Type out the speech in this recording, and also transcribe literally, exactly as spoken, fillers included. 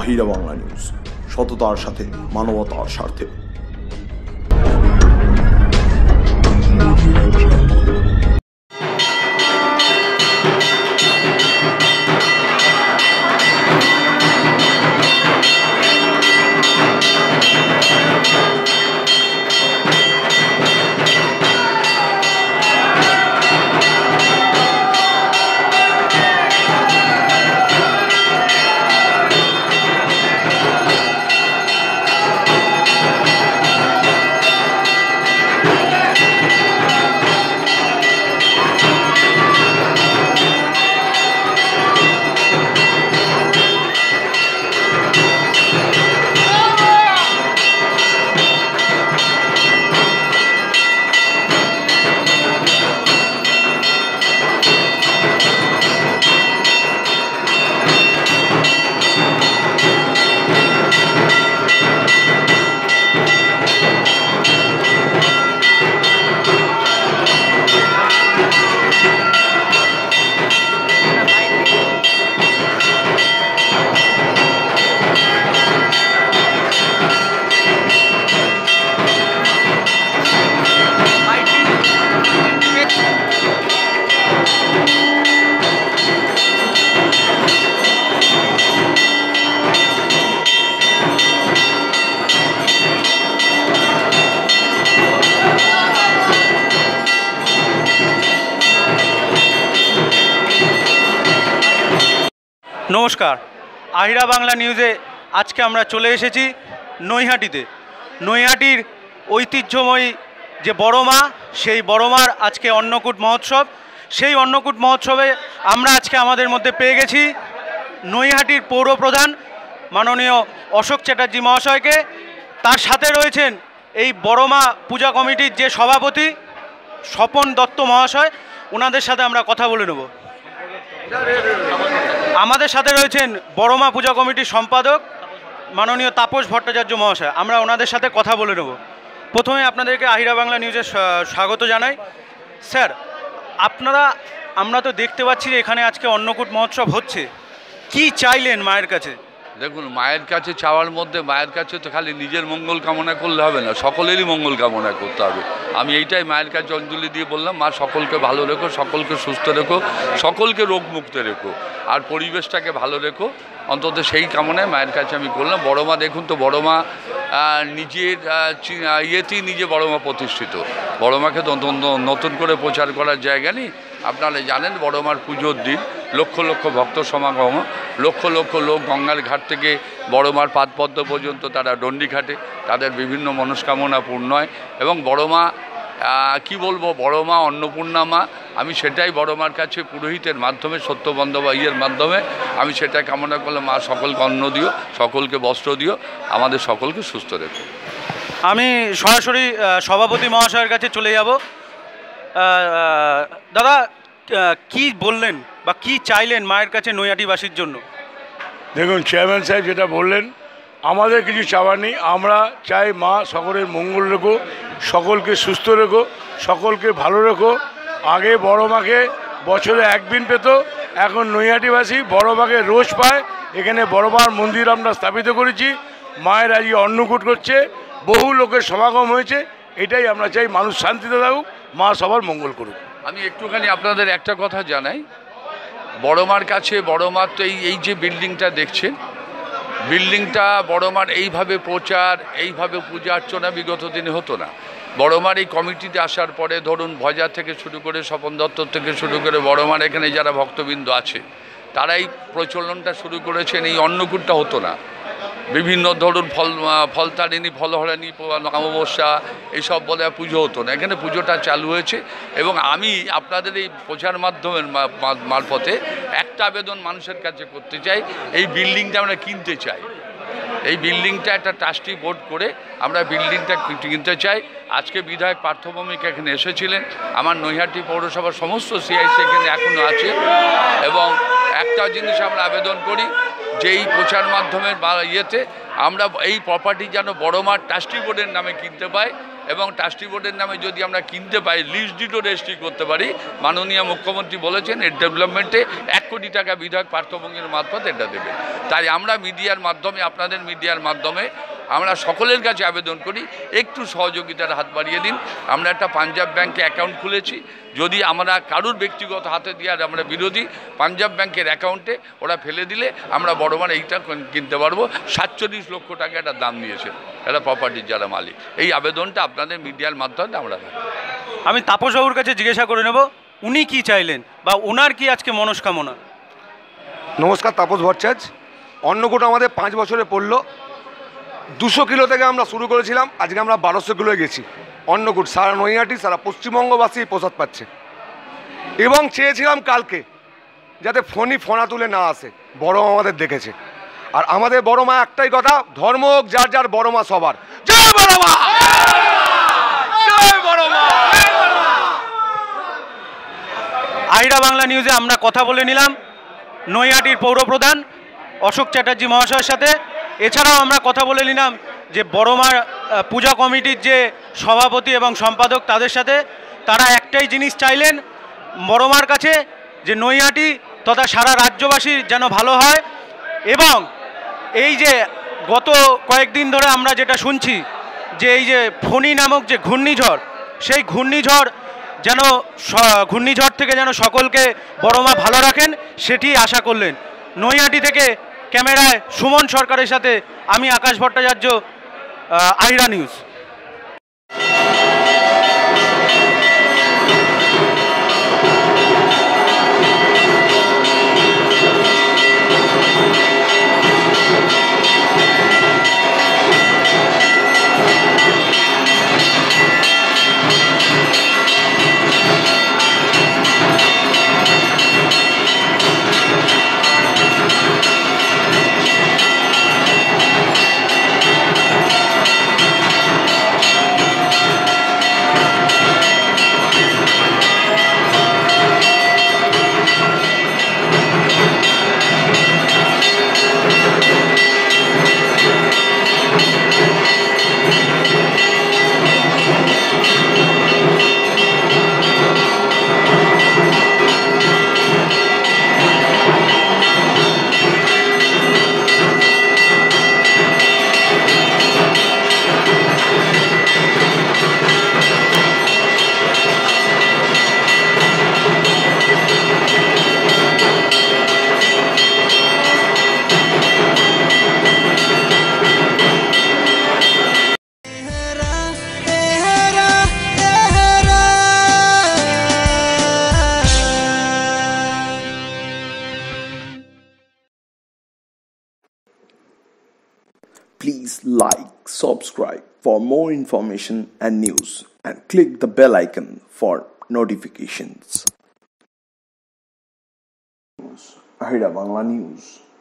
আহিরা Bangla news, সততার সাথে মানবতার স্বার্থে। নমস্কার, আহিরা বাংলা নিউজে আজকে আমরা চলে এসেছি নৈহাটিতে। নৈহাটির ঐতিহ্যময়ী যে বড় মা, সেই বড় মার আজকে অন্নকূট মহোৎসব। সেই অন্নকূট মহোৎসবে আমরা আজকে আমাদের মধ্যে পেয়ে গেছি নৈহাটির পৌরপ্রধান মাননীয় অশোক চ্যাটার্জি মহাশয়কে। তার সাথে রয়েছেন এই বড় মা পূজা কমিটির যে সভাপতি স্বপন দত্ত মহাশয়। ওনাদের সাথে আমরা কথা বলে নেব। আমাদের সাথে রয়েছেন বড় মা পূজা কমিটির সম্পাদক মাননীয় তাপস ভট্টাচার্য মহাশয়। আমরা ওনাদের সাথে কথা বলে নেব। প্রথমে আপনাদেরকে আহিরা বাংলা নিউজে স্বাগত জানাই। স্যার, আপনারা, আমরা তো দেখতে পাচ্ছি যে এখানে আজকে অন্নকূট মহোৎসব হচ্ছে, কি চাইলেন মায়ের কাছে? দেখুন, মায়ের কাছে চাওয়ার মধ্যে মায়ের কাছে তো খালি নিজের মঙ্গল কামনা করলে হবে না, সকলেরই মঙ্গল কামনা করতে হবে। আমি এইটাই মায়ের কাছে অঞ্জলি দিয়ে বললাম, মা সকলকে ভালো রেখো, সকলকে সুস্থ রেখো, সকলকে রোগমুক্ত রেখো, আর পরিবেশটাকে ভালো রেখো, অন্তত সেই কামনায় মায়ের কাছে আমি করলাম। বড় মা, দেখুন তো, বড় মা নিজের ইয়েতেই নিজে বড় মা প্রতিষ্ঠিত। বড় মাকে তো নতুন করে প্রচার করার জায়গা নেই। আপনারা জানেন বড় মার পুজোর দিন লক্ষ লক্ষ ভক্ত সমাগম, লক্ষ লক্ষ লোক গঙ্গার ঘাট থেকে বড় মার পাদপদ্ম পর্যন্ত তারা ডন্ডি ঘাটে, তাদের বিভিন্ন মনস্কামনা পূর্ণ হয়। এবং বড় মা, কী বলবো, বড় মা অন্নপূর্ণা মা। আমি সেটাই বড় মার কাছে পুরোহিতের মাধ্যমে, সত্যবন্ধ বা ইয়ের মাধ্যমে আমি সেটাই কামনা করলাম, মা সকলকে অন্ন দিও, সকলকে বস্ত্র দিও, আমাদের সকলকে সুস্থ রেখো। আমি সরাসরি সভাপতি মহাশয়ের কাছে চলে যাব। দাদা, কি বললেন বা কি চাইলেন মায়ের কাছে নৈহাটিবাসীর জন্য? দেখুন, চেয়ারম্যান সাহেব যেটা বললেন, আমাদের কিছু চাওয়ার নেই। আমরা চাই মা সকলের মঙ্গল রেখো, সকলকে সুস্থ রেখো, সকলকে ভালো রেখো। আগে বড় মাকে বছরে একদিন পেত, এখন নৈহাটিবাসী বড় মাকে রোজ পায়। এখানে বড় মার মন্দির আমরা স্থাপিত করেছি। মায়ের আজকে অন্নকূট করছে, বহু লোকের সমাগম হয়েছে। এটাই আমরা চাই, মানুষ শান্তিতে থাকুক, মা সবার মঙ্গল করুক। আমি একটুখানি আপনাদের একটা কথা জানাই, বড় মার কাছে বড় মার তো এই এই যে বিল্ডিংটা দেখছেন, বিল্ডিংটা বড় মার এইভাবে প্রচার, এইভাবে পূজা অর্চনা বিগত দিনে হতো না। বড় মার এই কমিটিতে আসার পরে, ধরুন ভজা থেকে শুরু করে, স্বপন দত্ত থেকে শুরু করে বড় মার এখানে যারা ভক্তবৃন্দ আছে, তারাই প্রচলনটা শুরু করেছেন। এই অন্নকূটটা হতো না। বিভিন্ন ধরুন ফল ফলতারিণী, ফলহরানি, অমাবস্যা এইসব বলে পুজো হতো না। এখানে পুজোটা চালু হয়েছে। এবং আমি আপনাদের এই প্রচার মাধ্যমের মারফতে একটা আবেদন মানুষের কাছে করতে চাই, এই বিল্ডিংটা আমরা কিনতে চাই। এই বিল্ডিংটা একটা ট্রাস্টি বোর্ড করে আমরা বিল্ডিংটা কিনতে চাই। আজকে বিধায়ক পার্থভৌমিক এখানে এসেছিলেন, আমার নৈহাটি পৌরসভার সমস্ত সিআইসি এখানে এখনও আছে। এবং একটা জিনিস আমরা আবেদন করি, যেই প্রচার মাধ্যমের ইয়েতে আমরা এই প্রপার্টি যেন বড় মাঠ ট্রাস্টি বোর্ডের নামে কিনতে পাই, এবং ট্রাস্টি বোর্ডের নামে যদি আমরা কিনতে পাই লিস্ট ডিটও রেজিস্ট্রি করতে পারি। মাননীয় মুখ্যমন্ত্রী বলেছেন এর ডেভেলপমেন্টে এক কোটি টাকা বিধায়ক পার্থভঙ্গের মারফত এটা দেবে। তাই আমরা মিডিয়ার মাধ্যমে, আপনাদের মিডিয়ার মাধ্যমে আমরা সকলের কাছে আবেদন করি একটু সহযোগিতার হাত বাড়িয়ে দিন। আমরা একটা পাঞ্জাব ব্যাংকে অ্যাকাউন্ট খুলেছি, যদি আমরা কারুর ব্যক্তিগত হাতে দিয়ে, আর আমরা বিরোধী, পাঞ্জাব ব্যাংকের অ্যাকাউন্টে ওরা ফেলে দিলে আমরা বড়মার এইটা কিনতে পারবো। সাতচল্লিশ লক্ষ টাকা একটা দাম নিয়েছে এটা প্রপার্টির যারা মালিক। এই আবেদনটা আপনাদের মিডিয়ার মাধ্যমে আমরা রাখি। আমি তাপসবাবুর কাছে জিজ্ঞাসা করে নেব উনি কি চাইলেন বা ওনার কি আজকে মনস্কামনা। নমস্কার, তাপস ভট্টাচার্য। অন্নকূট আমাদের পাঁচ বছরে পড়লো। দুশো কিলো থেকে আমরা শুরু করেছিলাম, আজকে আমরা বারোশো কিলোয় গেছি। অন্নকূট সারা নৈহাটি, সারা পশ্চিমবঙ্গবাসী প্রসাদ পাচ্ছে। এবং চেয়েছিলাম কালকে যাতে ফণি ফোনা তুলে না আসে, বড় মা আমাদের দেখেছে। আর আমাদের বড় মা একটাই কথা, ধর্ম হোক যার যার, বড় মা সবার। জয় বড় মা, জয় বড় মা। আইরা বাংলা নিউজে আমরা কথা বলে নিলাম নৈহাটির পৌরপ্রধান অশোক চ্যাটার্জি মহাশয়ের সাথে। এছাড়াও আমরা কথা বলে নিলাম যে বড়মার পূজা কমিটির যে সভাপতি এবং সম্পাদক তাদের সাথে। তারা একটাই জিনিস চাইলেন বড়মার কাছে, যে নৈহাটি তথা সারা রাজ্যবাসীর যেন ভালো হয়। এবং এই যে গত কয়েকদিন ধরে আমরা যেটা শুনছি যে এই যে ফণী নামক যে ঘূর্ণিঝড়, সেই ঘূর্ণিঝড় যেন ঘূর্ণিঝড় থেকে যেন সকলকে বড়মা ভালো রাখেন, সেটি আশা করলেন। নৈহাটি থেকে ক্যামেরায় সুমন সরকারের সাথে আমি আকাশ ভট্টাচার্য, আইরা news. Please like, subscribe for more information and news, and click the bell icon for notifications. Ahira Bangla News.